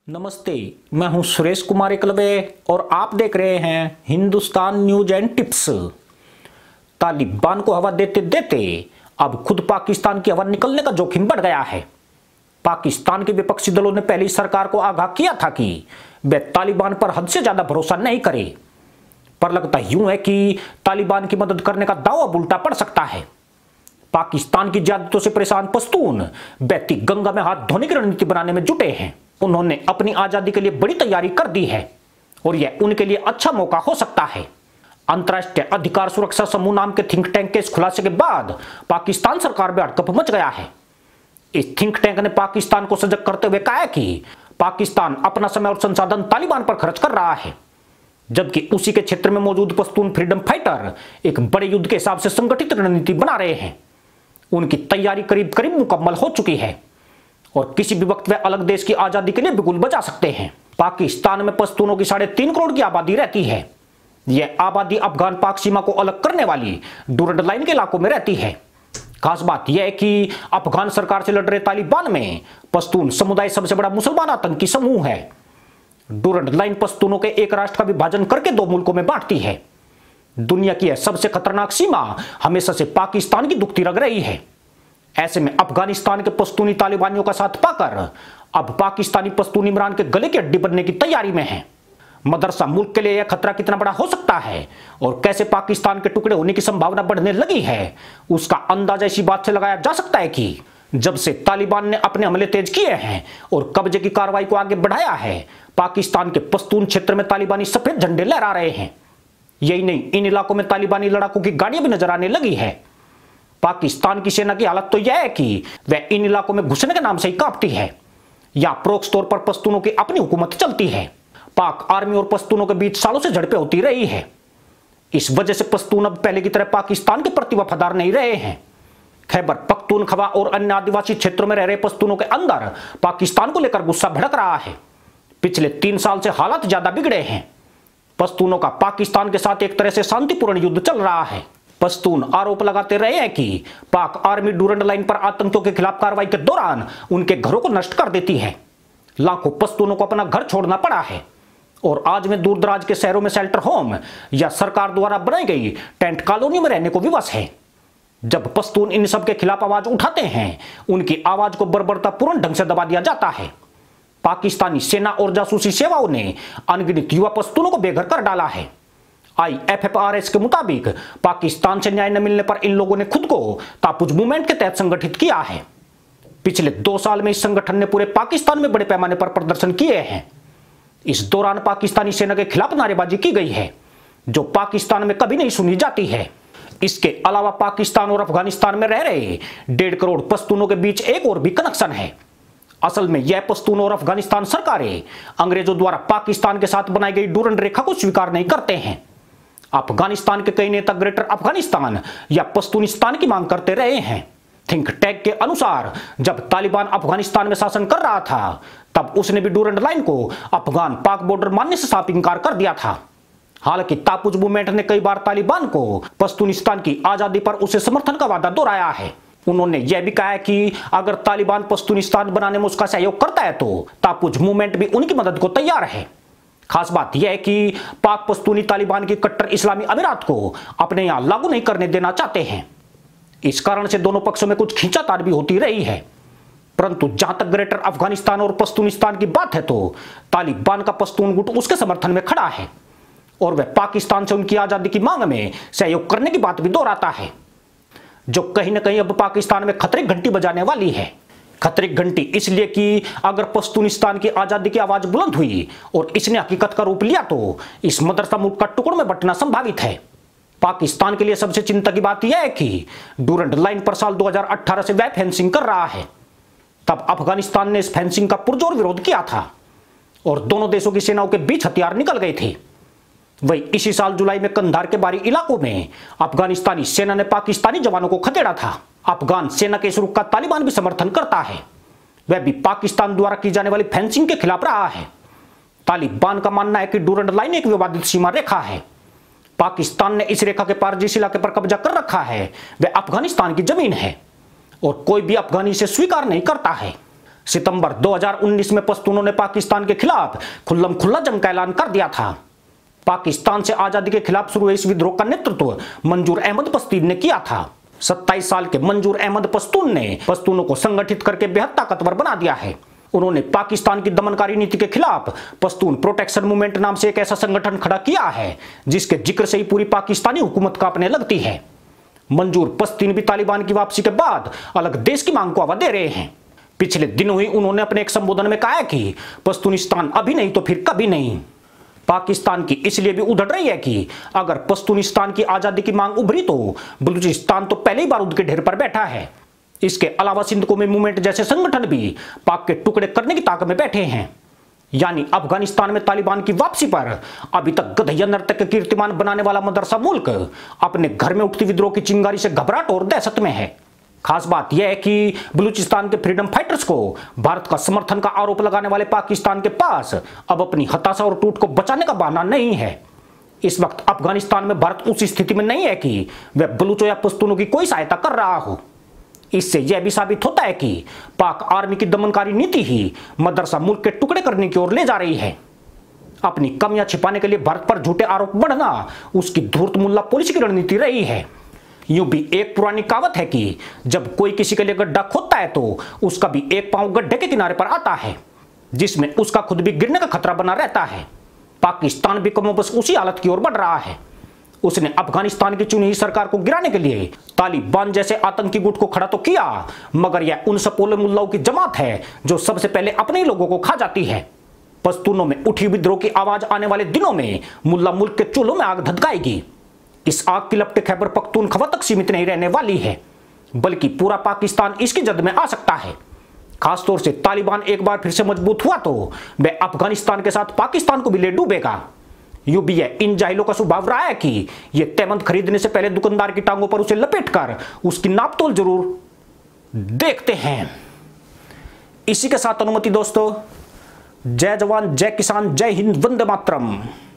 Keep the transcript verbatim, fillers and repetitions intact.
नमस्ते, मैं हूं सुरेश कुमार एकलवे और आप देख रहे हैं Hindustan news and tips. Taliban को हवा देते देते अब खुद पाकिस्तान की हवा निकलने का जोखिम बढ़ गया है। पाकिस्तान के विपक्षी दलों ने पहली सरकार को आगाह किया था कि वे तालिबान पर हद से ज्यादा भरोसा नहीं करे, पर लगता यूं है कि तालिबान की मदद करने का दावा उल्टा पड़ सकता है। पाकिस्तान की ज्यादतियों से परेशान पश्तून बहती गंगा में हाथ धोने की रणनीति बनाने में जुटे हैं। उन्होंने अपनी आजादी के लिए बड़ी तैयारी कर दी है और यह उनके लिए अच्छा मौका हो सकता है। अंतर्राष्ट्रीय अधिकार सुरक्षा समूह नाम के थिंक टैंक के इस खुलासे के बाद पाकिस्तान सरकार में हड़कंप मच गया है। इस थिंक टैंक ने पाकिस्तान को सजग करते हुए कहा है कि पाकिस्तान अपना समय और संसाधन तालिबान पर खर्च कर रहा है, जबकि उसी के क्षेत्र में मौजूद पश्तून फ्रीडम फाइटर एक बड़े युद्ध के हिसाब से संगठित रणनीति बना रहे हैं। उनकी तैयारी करीब करीब मुकम्मल हो चुकी है और किसी भी वक्त वे अलग देश की आजादी के लिए बिगुल बजा सकते हैं। पाकिस्तान में पश्तूनों की साढ़े तीन करोड़ की आबादी रहती है। यह आबादी अफगान पाक सीमा को अलग करने वाली डूरंड लाइन के इलाकों में रहती है। खास बात यह है कि अफगान सरकार से लड़ रहे तालिबान में पश्तून समुदाय सबसे बड़ा मुसलमान आतंकी समूह है। डूरंड लाइन पश्तूनों के एक राष्ट्र का विभाजन करके दो मुल्कों में बांटती है। दुनिया की यह सबसे खतरनाक सीमा हमेशा से पाकिस्तान की दुखती रग रही है। ऐसे में अफगानिस्तान के पश्तूनी तालिबानियों का साथ पाकर अब पाकिस्तानी पश्तून इमरान के गले की हड्डी बनने की तैयारी में है। मदरसा मुल्क के लिए यह खतरा कितना बड़ा हो सकता है और कैसे पाकिस्तान के टुकड़े होने की संभावना बढ़ने लगी है, उसका अंदाजा इसी बात से लगाया जा सकता है कि जब से तालिबान ने अपने हमले तेज किए हैं और कब्जे की कार्रवाई को आगे बढ़ाया है, पाकिस्तान के पश्तून क्षेत्र में तालिबानी सफेद झंडे लहरा रहे हैं। यही नहीं, इन इलाकों में तालिबानी लड़ाकों की गाड़ियां भी नजर आने लगी है। पाकिस्तान की सेना की हालत तो यह है कि वह इन इलाकों में घुसने के नाम से ही कांपती है। या प्रोक्स तौर पर पश्तूनों की अपनी हुकूमत चलती है। पाक आर्मी और पश्तूनों के बीच सालों से झड़पें होती रही है। इस वजह से पश्तून अब पहले की तरह पाकिस्तान के प्रति वफादार नहीं रहे हैं। खैबर पख्तूनख्वा और अन्य आदिवासी क्षेत्रों में रह रहे पश्तूनों के अंदर पाकिस्तान को लेकर गुस्सा भड़क रहा है। पिछले तीन साल से हालात ज्यादा बिगड़े हैं। पश्तूनों का पाकिस्तान के साथ एक तरह से शांतिपूर्ण युद्ध चल रहा है। पश्तून आरोप लगाते रहे हैं कि पाक आर्मी डूरंड लाइन पर आतंकियों के खिलाफ कार्रवाई के दौरान उनके घरों को नष्ट कर देती है। लाखों पश्तूनों को अपना घर छोड़ना पड़ा है और आज में दूर दराज के शहरों में शेल्टर होम या सरकार द्वारा बनाई गई टेंट कॉलोनी में रहने को विवश है। जब पश्तून इन सब के खिलाफ आवाज उठाते हैं, उनकी आवाज को बर्बरतापूर्ण ढंग से दबा दिया जाता है। पाकिस्तानी सेना और जासूसी सेवाओं ने अनगिनत युवा पश्तूनों को बेघर कर डाला है। I F F R S के मुताबिक पाकिस्तान से न्याय न मिलने पर इन लोगों ने खुद को तापुज मूवमेंट के तहत संगठित किया है। पिछले दो साल में इस संगठन ने पूरे पाकिस्तान में बड़े पैमाने पर प्रदर्शन किए हैं। इस दौरान पाकिस्तानी सेना के खिलाफ नारेबाजी की गई है, जो पाकिस्तान में कभी नहीं सुनी जाती है। इसके अलावा पाकिस्तान और अफगानिस्तान में रह रहे डेढ़ करोड़ पश्तूनों के बीच एक और भी कनेक्शन है। असल में यह पश्तून और अफगानिस्तान सरकारें अंग्रेजों द्वारा पाकिस्तान के साथ बनाई गई डूरंड रेखा को स्वीकार नहीं करते हैं। अफगानिस्तान के कई नेता ग्रेटर अफगानिस्तान या पश्तूनिस्तान की मांग करते रहे हैं। थिंक टैंक के अनुसार जब तालिबान अफगानिस्तान में शासन कर रहा था, तब उसने भी डूरंड लाइन को अफगान पाक बॉर्डर मानने से साफ इंकार कर दिया था। हालांकि तापुज मूवमेंट ने कई बार तालिबान को पश्तूनिस्तान की आजादी पर उसे समर्थन का वादा दोहराया है। उन्होंने यह भी कहा है कि अगर तालिबान पश्तूनिस्तान बनाने में उसका सहयोग करता है तो तापुज मूवमेंट भी उनकी मदद को तैयार है। खास बात यह है कि पाक पश्तूनी तालिबान की कट्टर इस्लामी अमीरात को अपने यहां लागू नहीं करने देना चाहते हैं। इस कारण से दोनों पक्षों में कुछ खींचातान भी होती रही है। परंतु जहां तक ग्रेटर अफगानिस्तान और पश्तूनिस्तान की बात है, तो तालिबान का पश्तून गुट उसके समर्थन में खड़ा है और वह पाकिस्तान से उनकी आजादी की मांग में सहयोग करने की बात भी दोहराता है, जो कहीं ना कहीं अब पाकिस्तान में खतरे की घंटी बजाने वाली है। खतरे की घंटी इसलिए कि अगर पश्तूनिस्तान की आजादी की आवाज बुलंद हुई और इसने हकीकत का रूप लिया, तो इस मदरसा मुल्क का टुकड़ों में बंटना संभावित है। पाकिस्तान के लिए सबसे चिंता की बात यह है कि डूरंड लाइन पर साल दो हज़ार अठारह से वह फेंसिंग कर रहा है। तब अफगानिस्तान ने इस फेंसिंग का पुरजोर विरोध किया था और दोनों देशों की सेनाओं के बीच हथियार निकल गए थे। वही इसी साल जुलाई में कंधार के बारी इलाकों में अफगानिस्तानी सेना ने पाकिस्तानी जवानों को खदेड़ा था। अफगान सेना के इस रुख का तालिबान भी समर्थन करता है। वह भी पाकिस्तान द्वारा की जाने वाली फेंसिंग के खिलाफ रहा है। तालिबान का मानना है कि डूरंड लाइन एक विवादित सीमा रेखा है। पाकिस्तान ने इस रेखा के पार जिस इलाके पर कब्जा कर रखा है, वह अफगानिस्तान की जमीन है और कोई भी अफगानी इसे स्वीकार नहीं करता है। सितंबर दो हज़ार उन्नीस में पश्तूनों ने पाकिस्तान के खिलाफ खुल्लम खुल्ला जंग का ऐलान कर दिया था। पाकिस्तान से आजादी के खिलाफ शुरू हुए इस विद्रोह का नेतृत्व मंजूर अहमद पश्तून ने किया था। सत्ताईस साल के मंजूर अहमद पश्तून ने पश्तूनों को संगठित करके बेहद ताकतवर बना दिया है। उन्होंने पाकिस्तान की दमनकारी नीति के खिलाफ पश्तून प्रोटेक्शन मूवमेंट नाम से एक ऐसा संगठन खड़ा किया है जिसके जिक्र से ही पूरी पाकिस्तानी हुकूमत कांपने लगती है। मंजूर पश्तून भी तालिबान की वापसी के बाद अलग देश की मांग को हवा दे रहे हैं। पिछले दिनों ही उन्होंने अपने एक संबोधन में कहा कि पश्तूनिस्तान अभी नहीं तो फिर कभी नहीं। पाकिस्तान की इसलिए भी उधड़ रही है कि अगर पश्तूनिस्तान की आजादी की मांग उभरी तो बलूचिस्तान तो पहले ही बारूद के ढेर पर बैठा है। इसके अलावा सिंध कौमी मूवमेंट जैसे संगठन भी पाक के टुकड़े करने की ताक में बैठे हैं। यानी अफगानिस्तान में तालिबान की वापसी पर अभी तक गधैया नर्तक के कीर्तिमान बनाने वाला मदरसा मुल्क अपने घर में उठती विद्रोह की चिंगारी से घबराहट और दहशत में है। खास बात यह है कि बलूचिस्तान के फ्रीडम फाइटर्स को भारत का समर्थन का आरोप लगाने वाले पाकिस्तान के पास अब अपनी हताशा और टूट को बचाने का बहाना नहीं है। इस वक्त अफगानिस्तान में भारत उस स्थिति में नहीं है कि वह बलूचों या पश्तूनों की कोई सहायता कर रहा हो। इससे यह भी साबित होता है कि पाक आर्मी की दमनकारी नीति ही मदरसा मुल्क के टुकड़े करने की ओर ले जा रही है। अपनी कमियां छिपाने के लिए भारत पर झूठे आरोप बढ़ना उसकी धूर्त मुल्ला पॉलिसी की रणनीति रही है। यूं भी एक पुरानी कहावत है कि जब कोई किसी के लिए गड्ढा खोदता है तो उसका भी एक पांव गड्ढे के किनारे पर आता है, जिसमें उसका खुद भी गिरने का खतरा बना रहता है। पाकिस्तान भी कमोबश उसी हालत की ओर बढ़ रहा है। उसने अफगानिस्तान की चुनी हुई सरकार को गिराने के लिए तालिबान जैसे आतंकी गुट को खड़ा तो किया, मगर यह उन सपोले मुल्लाओं की जमात है जो सबसे पहले अपने ही लोगों को खा जाती है। पश्तूनों में उठी विद्रोह की आवाज आने वाले दिनों में मुल्ला मुल्क के चूल्हों में आग धधकाएगी। इस आग की लपटें खैबर पख्तूनख्वा तक सीमित नहीं रहने वाली है, बल्कि पूरा पाकिस्तान इसकी जद में आ सकता है। खासतौर से तालिबान एक बार फिर से मजबूत हुआ तो वह अफगानिस्तान के साथ पाकिस्तान को भी ले डूबेगा। यूं भी है इन जाहिलों का स्वभाव रहा है कि ये तैमंद खरीदने से पहले दुकानदार की टांगों पर उसे लपेटकर उसकी नापतोल जरूर देखते हैं। इसी के साथ अनुमति दोस्तों, जय जवान जय किसान जय हिंद वंदे मातरम।